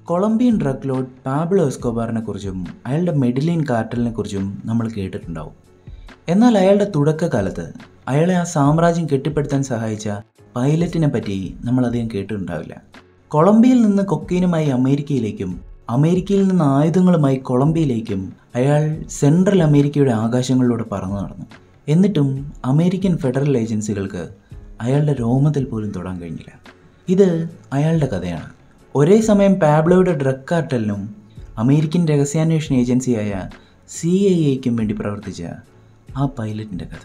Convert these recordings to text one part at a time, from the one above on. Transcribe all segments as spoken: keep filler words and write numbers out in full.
Colombian drug lord Pablo എസ്കോബാറിനെ കുറിച്ചും അയാളുടെ മെഡിലിൻ കാർട്ടലിനെ കുറിച്ചും നമ്മൾ കേട്ടിട്ടുണ്ടാവും. എന്നാൽ അയാളുടെ തുടക്കകാലത്ത് അയാളെ ആ സാമ്രാജ്യം കെട്ടിപ്പടുത്താൻ സഹായിച്ച പൈലറ്റിനെ പറ്റി നമ്മളധികം കേട്ടിട്ടുണ്ടാവില്ല. കൊളംബിയയിൽ നിന്ന് കൊക്കൈനുമായി അമേരിക്കയിലേക്കും അമേരിക്കയിൽ നിന്ന് ആയുധങ്ങളുമായി കൊളംബിയയിലേക്കും അയാൾ സെൻട്രൽ അമേരിക്കയുടെ ആകാശങ്ങളിലൂടെ പറന്നു നടന്നു. എന്നിട്ടും അമേരിക്കൻ ഫെഡറൽ ഏജൻസികൾക്ക് അയാളുടെ രോമത്തിൽ പോലും തൊടാൻ കഴിഞ്ഞില്ല. ഇത് അയാളുടെ കഥയാണ്. ഒരേ സമയം പാബ്ലോയുടെ ഡ്രഗ് കാർട്ടലിനും അമേരിക്കൻ രഹസ്യാന്വേഷണ ഏജൻസിയായ സി ഐ എക്കും വേണ്ടി പ്രവർത്തിച്ച ആ പൈലറ്റിൻ്റെ കഥ.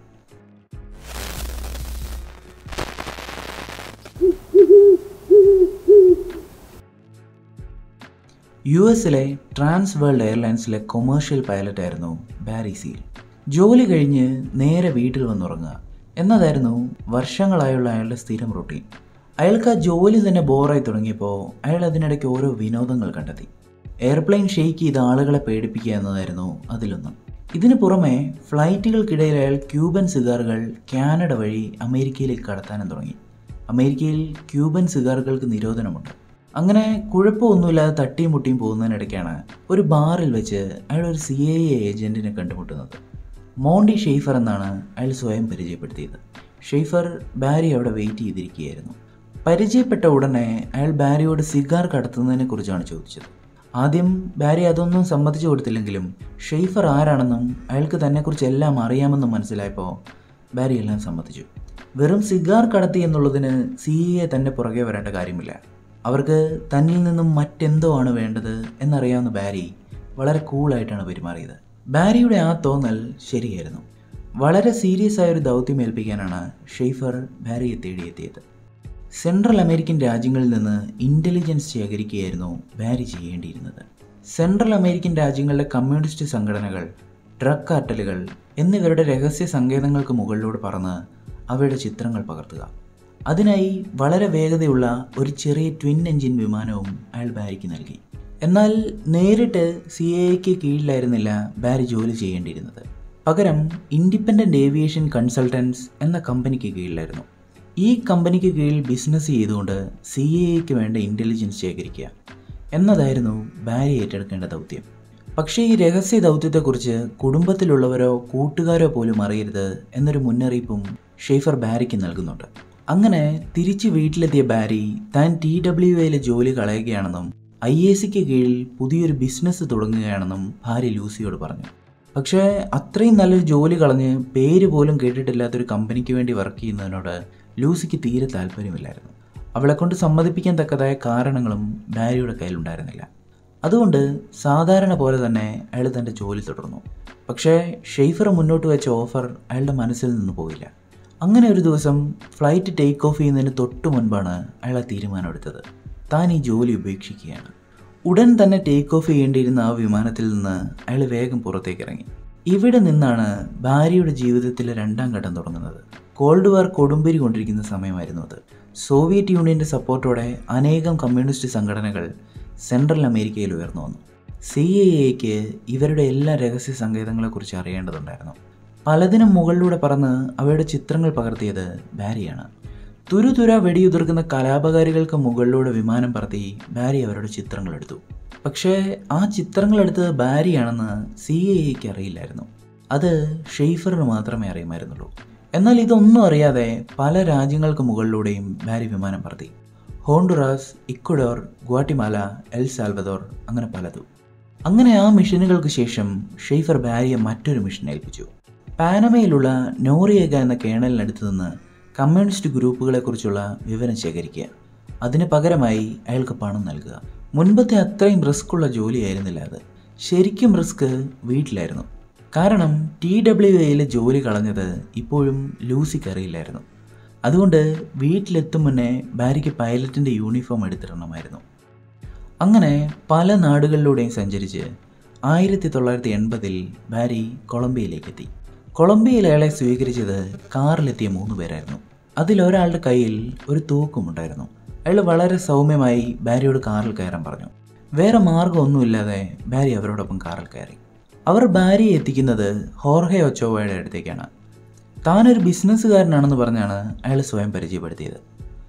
യു എസിലെ ട്രാൻസ് വേൾഡ് എയർലൈൻസിലെ കൊമേഴ്ഷ്യൽ പൈലറ്റായിരുന്നു ബാരി സീൽ. ജോലി കഴിഞ്ഞ് നേരെ വീട്ടിൽ വന്നുറങ്ങുക എന്നതായിരുന്നു വർഷങ്ങളായുള്ള അയാളുടെ സ്ഥിരം റൂട്ടീൻ. അയാൾക്ക് ആ ജോലി തന്നെ ബോറായി തുടങ്ങിയപ്പോൾ അയാൾ അതിനിടയ്ക്ക് ഓരോ വിനോദങ്ങൾ കണ്ടെത്തി. എയർപ്ലെയിൻ ഷെയ്ക്ക് ചെയ്ത് ആളുകളെ പേടിപ്പിക്കുക എന്നതായിരുന്നു അതിലൊന്ന്. ഇതിനു പുറമെ ഫ്ലൈറ്റുകൾക്കിടയിൽ അയാൾ ക്യൂബൻ സിഗാറുകൾ കാനഡ വഴി അമേരിക്കയിലേക്ക് കടത്താനും തുടങ്ങി. അമേരിക്കയിൽ ക്യൂബൻ സിഗാറുകൾക്ക് നിരോധനമുണ്ട്. അങ്ങനെ കുഴപ്പമൊന്നുമില്ലാതെ തട്ടിയും മുട്ടിയും പോകുന്നതിനിടയ്ക്കാണ് ഒരു ബാറിൽ വെച്ച് അയാൾ ഒരു സി ഐ എ ഏജൻറ്റിനെ കണ്ടുമുട്ടുന്നത്. മോണ്ടി ഷെയ്ഫർ എന്നാണ് അയാൾ സ്വയം പരിചയപ്പെടുത്തിയത്. ഷെയ്ഫർ ബാരി അവിടെ വെയിറ്റ് ചെയ്തിരിക്കുകയായിരുന്നു. പരിചയപ്പെട്ട ഉടനെ അയാൾ ബാരിയോട് സിഗാർ കടത്തുന്നതിനെ കുറിച്ചാണ് ചോദിച്ചത്. ആദ്യം ബാരി അതൊന്നും സമ്മതിച്ചു കൊടുത്തില്ലെങ്കിലും ഷെയ്ഫർ ആരാണെന്നും അയാൾക്ക് തന്നെക്കുറിച്ച് എല്ലാം അറിയാമെന്നും മനസ്സിലായപ്പോൾ ബാരി എല്ലാം സമ്മതിച്ചു. വെറും സിഗാർ കടത്തി എന്നുള്ളതിന് സി ഐ എ തന്നെ പുറകെ വരേണ്ട കാര്യമില്ല. അവർക്ക് തന്നിൽ നിന്നും മറ്റെന്തോ ആണ് വേണ്ടത് എന്നറിയാവുന്ന ബാരി വളരെ കൂളായിട്ടാണ് പെരുമാറിയത്. ബാരിയുടെ ആ തോന്നൽ ശരിയായിരുന്നു. വളരെ സീരിയസ് ആയ ഒരു ദൗത്യം ഏൽപ്പിക്കാനാണ് ഷെയ്ഫർ ബാരിയെ തേടിയെത്തിയത്. സെൻട്രൽ അമേരിക്കൻ രാജ്യങ്ങളിൽ നിന്ന് ഇൻ്റലിജൻസ് ശേഖരിക്കുകയായിരുന്നു ബാരി ചെയ്യേണ്ടിയിരുന്നത്. സെൻട്രൽ അമേരിക്കൻ രാജ്യങ്ങളിലെ കമ്മ്യൂണിസ്റ്റ് സംഘടനകൾ, ഡ്രഗ് കാർട്ടലുകൾ എന്നിവരുടെ രഹസ്യ സങ്കേതങ്ങൾക്ക് മുകളിലൂടെ പറന്ന് അവയുടെ ചിത്രങ്ങൾ പകർത്തുക. അതിനായി വളരെ വേഗതയുള്ള ഒരു ചെറിയ ട്വിൻ എഞ്ചിൻ വിമാനവും അയാൾ ബാരിക്ക് നൽകി. എന്നാൽ നേരിട്ട് സി ഐ എക്ക് കീഴിലായിരുന്നില്ല ബാരി ജോലി ചെയ്യേണ്ടിയിരുന്നത്. പകരം ഇൻഡിപെൻഡൻ്റ് ഏവിയേഷൻ കൺസൾട്ടൻസ് എന്ന കമ്പനിക്ക് കീഴിലായിരുന്നു. ഈ കമ്പനിക്ക് കീഴിൽ ബിസിനസ് ചെയ്തുകൊണ്ട് സി ഐ എക്ക് വേണ്ട ഇൻ്റലിജൻസ് ശേഖരിക്കുക എന്നതായിരുന്നു ബാരി ഏറ്റെടുക്കേണ്ട ദൗത്യം. പക്ഷേ ഈ രഹസ്യ ദൗത്യത്തെക്കുറിച്ച് കുടുംബത്തിലുള്ളവരോ കൂട്ടുകാരോ പോലും അറിയരുത് എന്നൊരു മുന്നറിയിപ്പും ഷെയ്ഫർ ബാരിക്ക് നൽകുന്നുണ്ട്. അങ്ങനെ തിരിച്ച് വീട്ടിലെത്തിയ ബാരി താൻ ടി ഡബ്ല്യു എയിലെ ജോലി കളയുകയാണെന്നും ഐ എ സിക്ക് കീഴിൽ പുതിയൊരു ബിസിനസ് തുടങ്ങുകയാണെന്നും ഭാര്യ ലൂസിയോട് പറഞ്ഞു. പക്ഷേ അത്രയും നല്ലൊരു ജോലി കളഞ്ഞ് പേര് പോലും കേട്ടിട്ടില്ലാത്തൊരു കമ്പനിക്ക് വേണ്ടി വർക്ക് ചെയ്യുന്നതിനോട് ലൂസിക്ക് തീരെ താല്പര്യമില്ലായിരുന്നു. അവളെക്കൊണ്ട് സമ്മതിപ്പിക്കാൻ തക്കതായ കാരണങ്ങളും ബാരിയുടെ കയ്യിലുണ്ടായിരുന്നില്ല. അതുകൊണ്ട് സാധാരണ പോലെ തന്നെ അയാൾ തൻ്റെ ജോലി തുടർന്നു. പക്ഷേ ഷെയ്ഫർ മുന്നോട്ട് വെച്ച ഓഫർ അയാളുടെ മനസ്സിൽ നിന്ന് പോയില്ല. അങ്ങനെ ഒരു ദിവസം ഫ്ലൈറ്റ് ടേക്ക് ഓഫ് ചെയ്യുന്നതിന് തൊട്ട് മുൻപാണ് അയാൾ തീരുമാനമെടുത്തത്. താൻ ഈ ജോലി ഉപേക്ഷിക്കുകയാണ്. ഉടൻ തന്നെ ടേക്ക് ഓഫ് ചെയ്യേണ്ടിയിരുന്ന ആ വിമാനത്തിൽ നിന്ന് അയാൾ വേഗം പുറത്തേക്ക് ഇറങ്ങി. ഇവിടെ നിന്നാണ് ഭാര്യയുടെ ജീവിതത്തിലെ രണ്ടാം ഘട്ടം തുടങ്ങുന്നത്. കോൾഡ് വാർ കൊടുമ്പിരി കൊണ്ടിരിക്കുന്ന സമയമായിരുന്നു അത്. സോവിയറ്റ് യൂണിയൻ്റെ സപ്പോർട്ടോടെ അനേകം കമ്മ്യൂണിസ്റ്റ് സംഘടനകൾ സെൻട്രൽ അമേരിക്കയിൽ ഉയർന്നു വന്നു. സി ഐ എക്ക് ഇവരുടെ എല്ലാ രഹസ്യ സങ്കേതങ്ങളെക്കുറിച്ച് അറിയേണ്ടതുണ്ടായിരുന്നു. പലതിനും മുകളിലൂടെ പറന്ന് അവയുടെ ചിത്രങ്ങൾ പകർത്തിയത് ബാരിയാണ്. തുരുതുര വെടിയുതിർക്കുന്ന കലാപകാരികൾക്ക് മുകളിലൂടെ വിമാനം പറത്തി ബാരി അവരുടെ ചിത്രങ്ങളെടുത്തു. പക്ഷേ ആ ചിത്രങ്ങളെടുത്തത് ബാരിയാണെന്ന് സി ഐ എക്ക് അറിയില്ലായിരുന്നു. അത് ഷെയ്ഫറിന് മാത്രമേ അറിയുമായിരുന്നുള്ളൂ. എന്നാൽ ഇതൊന്നും അറിയാതെ പല രാജ്യങ്ങൾക്ക് മുകളിലൂടെയും ബാരി വിമാനം പറത്തി. Honduras, Ecuador, Guatemala, El Salvador, അങ്ങനെ പലതും. അങ്ങനെ ആ മിഷനുകൾക്ക് ശേഷം ഷെയ്ഫർ ബാരിയെ മറ്റൊരു മിഷൻ ഏൽപ്പിച്ചു. പാനമയിലുള്ള നോറിയേഗ എന്ന കേണലിനടുത്ത് നിന്ന് കമ്മ്യൂണിസ്റ്റ് ഗ്രൂപ്പുകളെക്കുറിച്ചുള്ള വിവരം ശേഖരിക്കുക. അതിന് പകരമായി അയാൾക്ക് പണം നൽകുക. മുൻപത്തെ അത്രയും റിസ്ക്കുള്ള ജോലിയായിരുന്നില്ല അത്. ശരിക്കും റിസ്ക് വീട്ടിലായിരുന്നു. കാരണം ടി ഡബ്ല്യു എയിലെ ജോലി കളഞ്ഞത് ഇപ്പോഴും ലൂസിക്ക് അറിയില്ലായിരുന്നു. അതുകൊണ്ട് വീട്ടിലെത്തും മുന്നേ ബാരിക്ക് പൈലറ്റിൻ്റെ യൂണിഫോം എടുത്തിടണമായിരുന്നു. അങ്ങനെ പല നാടുകളിലൂടെയും സഞ്ചരിച്ച് ആയിരത്തി തൊള്ളായിരത്തി എൺപതിൽ ബാരി കൊളംബിയയിലേക്കെത്തി. കൊളംബിയയിൽ അയാളെ സ്വീകരിച്ചത് കാറിലെത്തിയ മൂന്ന് പേരായിരുന്നു. അതിലൊരാളുടെ കയ്യിൽ ഒരു തൂക്കുമുണ്ടായിരുന്നു. അയാൾ വളരെ സൗമ്യമായി ബാരിയോട് കാറിൽ കയറാൻ പറഞ്ഞു. വേറെ മാർഗമൊന്നുമില്ലാതെ ബാരി അവരോടൊപ്പം കാറിൽ കയറി. അവർ ബാരിയെ എത്തിക്കുന്നത് ഹോർഹെ ഒച്ചോവയുടെ അടുത്തേക്കാണ്. താനൊരു ബിസിനസ്സുകാരനാണെന്ന് പറഞ്ഞാണ് അയാൾ സ്വയം പരിചയപ്പെടുത്തിയത്.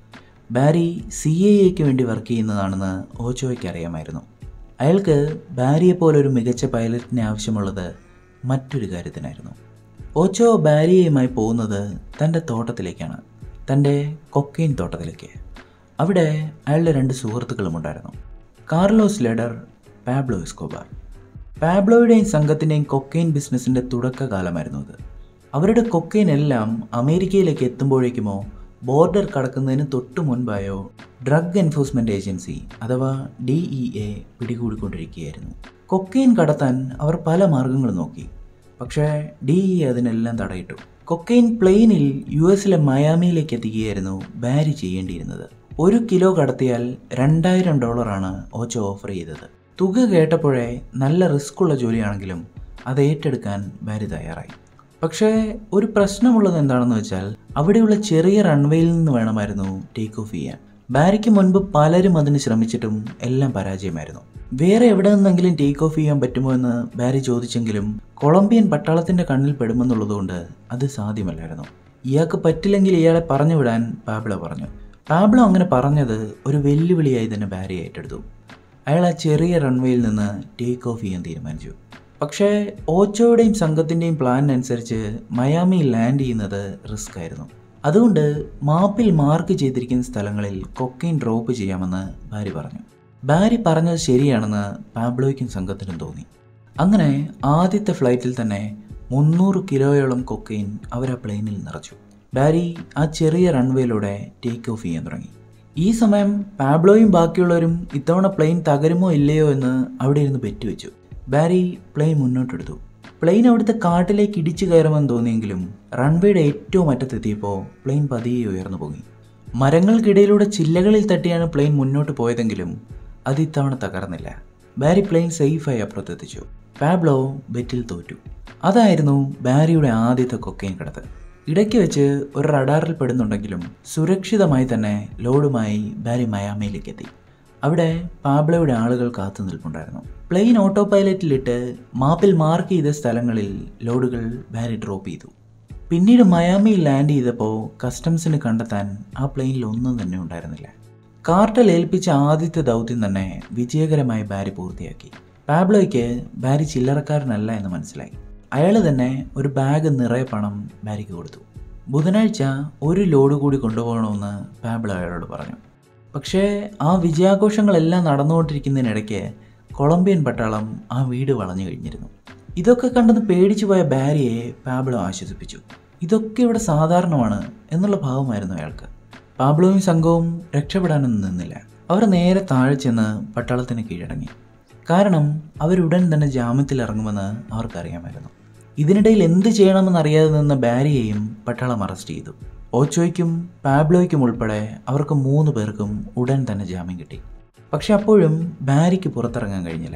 ബാരി സി ഐ എക്ക് വേണ്ടി വർക്ക് ചെയ്യുന്നതാണെന്ന് ഓച്ചോയ്ക്ക് അറിയാമായിരുന്നു. അയാൾക്ക് ബാരിയെപ്പോലൊരു മികച്ച പൈലറ്റിനെ ആവശ്യമുള്ളത് മറ്റൊരു കാര്യത്തിനായിരുന്നു. ഓച്ചോ ബാരിയയുമായി പോകുന്നത് തൻ്റെ തോട്ടത്തിലേക്കാണ്, തൻ്റെ കൊക്കെയിൻ തോട്ടത്തിലേക്ക്. അവിടെ അയാളുടെ രണ്ട് സുഹൃത്തുക്കളും ഉണ്ടായിരുന്നു, കാർലോസ് ലെഡർ, പാബ്ലോ എസ്കോബാർ. പാബ്ലോയുടെയും സംഘത്തിൻ്റെയും കൊക്കെയിൻ ബിസിനസ്സിൻ്റെ തുടക്കകാലമായിരുന്നു അത്. അവരുടെ കൊക്കെയിൻ എല്ലാം അമേരിക്കയിലേക്ക് എത്തുമ്പോഴേക്കുമോ ബോർഡർ കടക്കുന്നതിന് തൊട്ടു മുൻപായോ ഡ്രഗ് എൻഫോഴ്സ്മെൻറ്റ് ഏജൻസി അഥവാ ഡി ഇ എ പിടികൂടിക്കൊണ്ടിരിക്കുകയായിരുന്നു. കൊക്കെയിൻ കടത്താൻ അവർ പല മാർഗങ്ങളും നോക്കി, പക്ഷേ ഡി ഇ എ അതിനെല്ലാം തടയിട്ടു. കൊക്കെയിൻ പ്ലെയിനിൽ യു എസിലെ മയാമിയിലേക്ക് എത്തിക്കുകയായിരുന്നു ബാരി ചെയ്യേണ്ടിയിരുന്നത്. ഒരു കിലോ കടത്തിയാൽ രണ്ടായിരം ഡോളറാണ് ഓച്ചോ ഓഫർ ചെയ്തത്. തുക കേട്ടപ്പോഴേ നല്ല റിസ്ക്കുള്ള ജോലിയാണെങ്കിലും അത് ഏറ്റെടുക്കാൻ ബാരി തയ്യാറായി. പക്ഷേ ഒരു പ്രശ്നമുള്ളത് എന്താണെന്ന് വെച്ചാൽ അവിടെയുള്ള ചെറിയ റൺവേയിൽ നിന്ന് വേണമായിരുന്നു ടേക്ക് ഓഫ് ചെയ്യാൻ. ബാരിക്ക് മുൻപ് പലരും അതിന് ശ്രമിച്ചിട്ടും എല്ലാം പരാജയമായിരുന്നു. വേറെ എവിടെ നിന്നെങ്കിലും ടേക്ക് ഓഫ് ചെയ്യാൻ പറ്റുമോ എന്ന് ബാരി ചോദിച്ചെങ്കിലും കൊളംബിയൻ പട്ടാളത്തിൻ്റെ കണ്ണിൽ പെടുമെന്നുള്ളതുകൊണ്ട് അത് സാധ്യമല്ലായിരുന്നു. ഇയാൾക്ക് പറ്റില്ലെങ്കിൽ ഇയാളെ പറഞ്ഞു വിടാൻ പാബ്ലോ പറഞ്ഞു. പാബ്ലോ അങ്ങനെ പറഞ്ഞത് ഒരു വെല്ലുവിളിയായി തന്നെ ബാരി ഏറ്റെടുത്തു. അയാൾ ആ ചെറിയ റൺവേയിൽ നിന്ന് ടേക്ക് ഓഫ് ചെയ്യാൻ തീരുമാനിച്ചു. പക്ഷേ ഓച്ചോയുടെയും സംഘത്തിൻ്റെയും പ്ലാനിനനുസരിച്ച് മയാമിയിൽ ലാൻഡ് ചെയ്യുന്നത് റിസ്ക് ആയിരുന്നു. അതുകൊണ്ട് മാപ്പിൽ മാർക്ക് ചെയ്തിരിക്കുന്ന സ്ഥലങ്ങളിൽ കൊക്കെയിൻ ഡ്രോപ്പ് ചെയ്യാമെന്ന് ബാരി പറഞ്ഞു. ബാരി പറഞ്ഞത് ശരിയാണെന്ന് പാബ്ലോയ്ക്കും സംഘത്തിനും തോന്നി. അങ്ങനെ ആദ്യത്തെ ഫ്ലൈറ്റിൽ തന്നെ മുന്നൂറ് കിലോയോളം കൊക്കെയിൻ അവർ ആ പ്ലെയിനിൽ നിറച്ചു. ബാരി ആ ചെറിയ റൺവേയിലൂടെ ടേക്ക് ഓഫ് ചെയ്യാൻ തുടങ്ങി. ഈ സമയം പാബ്ലോയും ബാക്കിയുള്ളവരും ഇത്തവണ പ്ലെയിൻ തകരുമോ ഇല്ലയോ എന്ന് അവിടെ ഇരുന്ന് പെറ്റുവെച്ചു. ബാരി പ്ലെയിൻ മുന്നോട്ടെടുത്തു. പ്ലെയിൻ അവിടുത്തെ കാട്ടിലേക്ക് ഇടിച്ചു കയറുമെന്ന് തോന്നിയെങ്കിലും റൺവേയുടെ ഏറ്റവും അറ്റത്തെത്തിയപ്പോൾ പ്ലെയിൻ പതിയെ ഉയർന്നു പോയി. മരങ്ങൾക്കിടയിലൂടെ ചില്ലകളിൽ തട്ടിയാണ് പ്ലെയിൻ മുന്നോട്ട് പോയതെങ്കിലും അത് ഇത്തവണ തകർന്നില്ല. ബാരി പ്ലെയിൻ സേഫായി അപ്പുറത്തെത്തിച്ചു. പാബ്ലോ ബെറ്റിൽ തോറ്റു. അതായിരുന്നു ബാരിയുടെ ആദ്യത്തെ കൊക്കെയിൻ കടത്ത്. ഇടയ്ക്ക് വെച്ച് ഒരു റഡാറിൽ പെടുന്നുണ്ടെങ്കിലും സുരക്ഷിതമായി തന്നെ ലോഡുമായി ബാരി മയാമിയിലേക്ക് എത്തി. അവിടെ പാബ്ലോയുടെ ആളുകൾ കാത്തു നിൽപ്പുണ്ടായിരുന്നു. പ്ലെയിൻ ഓട്ടോ പൈലറ്റിലിട്ട് മാപ്പിൽ മാർക്ക് ചെയ്ത സ്ഥലങ്ങളിൽ ലോഡുകൾ ബാരി ഡ്രോപ്പ് ചെയ്തു. പിന്നീട് മയാമിയിൽ ലാൻഡ് ചെയ്തപ്പോൾ കസ്റ്റംസിന് കണ്ടെത്താൻ ആ പ്ലെയിനിൽ ഒന്നും തന്നെ ഉണ്ടായിരുന്നില്ല. കാർട്ടൽ ഏൽപ്പിച്ച ആദ്യത്തെ ദൗത്യം തന്നെ വിജയകരമായി ബാരി പൂർത്തിയാക്കി. പാബ്ലോയ്ക്ക് ബാരി ചില്ലറക്കാരനല്ല എന്ന് മനസ്സിലായി. അയാൾ തന്നെ ഒരു ബാഗ് നിറയെ പണം ബാരിക്ക് കൊടുത്തു. ബുധനാഴ്ച ഒരു ലോഡ് കൂടി കൊണ്ടുപോകണമെന്ന് പാബ്ലോ അയാളോട് പറഞ്ഞു. പക്ഷേ ആ വിജയാഘോഷങ്ങളെല്ലാം നടന്നുകൊണ്ടിരിക്കുന്നതിനിടയ്ക്ക് കൊളംബിയൻ പട്ടാളം ആ വീട് വളഞ്ഞു കഴിഞ്ഞിരുന്നു. ഇതൊക്കെ കണ്ടെന്ന് പേടിച്ചു പോയ ബാരിയെ പാബ്ലോ ആശ്വസിപ്പിച്ചു. ഇതൊക്കെ ഇവിടെ സാധാരണമാണ് എന്നുള്ള ഭാവമായിരുന്നു അയാൾക്ക്. പാബ്ലോയും സംഘവും രക്ഷപ്പെടാനൊന്നും നിന്നില്ല. അവർ നേരെ താഴെ ചെന്ന് പട്ടാളത്തിന് കീഴടങ്ങി. കാരണം അവരുടൻ തന്നെ ജാമ്യത്തിൽ ഇറങ്ങുമെന്ന് അവർക്കറിയാമായിരുന്നു. ഇതിനിടയിൽ എന്ത് ചെയ്യണമെന്നറിയാതെ നിന്ന ബാരിയെയും പട്ടാളം അറസ്റ്റ് ചെയ്തു. ഓച്ചോയ്ക്കും പാബ്ലോയ്ക്കും ഉൾപ്പെടെ അവർക്ക് മൂന്ന് പേർക്കും ഉടൻ തന്നെ ജാമ്യം കിട്ടി. പക്ഷെ അപ്പോഴും ബാരിക്ക് പുറത്തിറങ്ങാൻ കഴിഞ്ഞില്ല.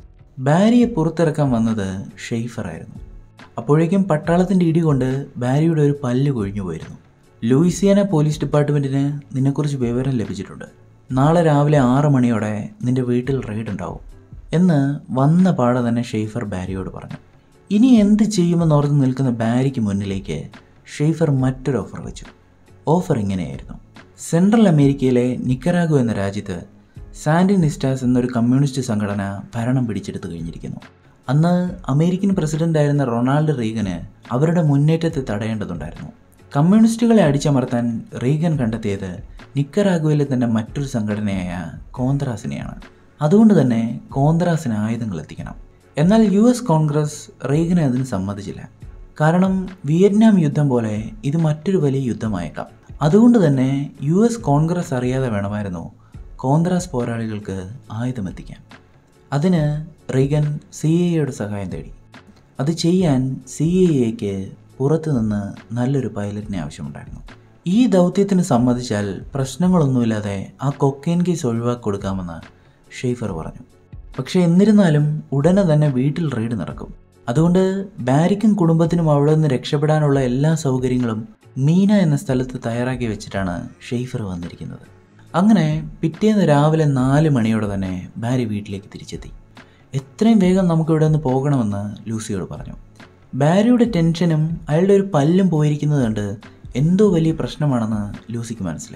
ബാരിയെ പുറത്തിറക്കാൻ വന്നത് ഷെയ്ഫർ ആയിരുന്നു. അപ്പോഴേക്കും പട്ടാളത്തിൻ്റെ ഇടികൊണ്ട് ബാരിയുടെ ഒരു പല്ല് കൊഴിഞ്ഞു പോയിരുന്നു. ലൂയിസിയാന പോലീസ് ഡിപ്പാർട്ട്മെൻറ്റിന് നിന്നെക്കുറിച്ച് വിവരം ലഭിച്ചിട്ടുണ്ട്. നാളെ രാവിലെ ആറ് മണിയോടെ നിന്റെ വീട്ടിൽ റെയ്ഡ് ഉണ്ടാവും എന്ന് വന്ന പാടെ തന്നെ ഷെയ്ഫർ ബാരിയോട് പറഞ്ഞു. ഇനി എന്ത് ചെയ്യുമെന്നോർത്ത് നിൽക്കുന്ന ബാരിക്ക് മുന്നിലേക്ക് ഷെയ്ഫർ മറ്റൊരു ഓഫർ വെച്ചു. ഓഫർ ഇങ്ങനെയായിരുന്നു: സെൻട്രൽ അമേരിക്കയിലെ നിക്കരാഗോ എന്ന രാജ്യത്ത് സാൻഡിനിസ്റ്റാസ് എന്നൊരു കമ്മ്യൂണിസ്റ്റ് സംഘടന ഭരണം പിടിച്ചെടുത്തു കഴിഞ്ഞിരിക്കുന്നു. അന്ന് അമേരിക്കൻ പ്രസിഡന്റായിരുന്ന റൊണാൾഡ് റീഗന് അവരുടെ മുന്നേറ്റത്തെ തടയേണ്ടതുണ്ടായിരുന്നു. കമ്മ്യൂണിസ്റ്റുകളെ അടിച്ചമർത്താൻ റീഗൻ കണ്ടെത്തിയത് നിക്കരാഗോയിലെ തന്നെ മറ്റൊരു സംഘടനയായ കോന്ത്രാസിനെയാണ്. അതുകൊണ്ട് തന്നെ കോന്ത്രാസിന് ആയുധങ്ങൾ എത്തിക്കണം. എന്നാൽ യു എസ് കോൺഗ്രസ് റീഗനെ അതിന് സമ്മതിച്ചില്ല. കാരണം വിയറ്റ്നാം യുദ്ധം പോലെ ഇത് മറ്റൊരു വലിയ യുദ്ധമായേക്കാം. അതുകൊണ്ട് തന്നെ യു എസ് കോൺഗ്രസ് അറിയാതെ വേണമായിരുന്നു കോന്ത്രാസ് പോരാളികൾക്ക് ആയുധമെത്തിക്കാൻ. അതിന് റീഗൻ സി ഐ എയുടെ സഹായം തേടി. അത് ചെയ്യാൻ സി ഐ എക്ക് പുറത്തുനിന്ന് നല്ലൊരു പൈലറ്റിനെ ആവശ്യമുണ്ടായിരുന്നു. ഈ ദൗത്യത്തിന് സമ്മതിച്ചാൽ പ്രശ്നങ്ങളൊന്നുമില്ലാതെ ആ കൊക്കെയിൻ കേസ് ഒഴിവാക്കി കൊടുക്കാമെന്ന് ഷെയ്ഫർ പറഞ്ഞു. പക്ഷേ എന്നിരുന്നാലും ഉടനെ തന്നെ വീട്ടിൽ റെയ്ഡ് നടക്കും. അതുകൊണ്ട് ബാരിക്കും കുടുംബത്തിനും അവിടെ നിന്ന് രക്ഷപ്പെടാനുള്ള എല്ലാ സൗകര്യങ്ങളും മീന എന്ന സ്ഥലത്ത് തയ്യാറാക്കി വെച്ചിട്ടാണ് ഷെയ്ഫർ വന്നിരിക്കുന്നത്. അങ്ങനെ പിറ്റേന്ന് രാവിലെ നാല് മണിയോടെ തന്നെ ബാരി വീട്ടിലേക്ക് തിരിച്ചെത്തി. എത്രയും വേഗം നമുക്കിവിടെ നിന്ന് പോകണമെന്ന് ലൂസിയോട് പറഞ്ഞു. ബാരിയുടെ ടെൻഷനും അയാളുടെ ഒരു പല്ലും പോയിരിക്കുന്നത് കണ്ട് എന്തോ വലിയ പ്രശ്നമാണെന്ന് ലൂസിക്ക് മനസ്സിലായി.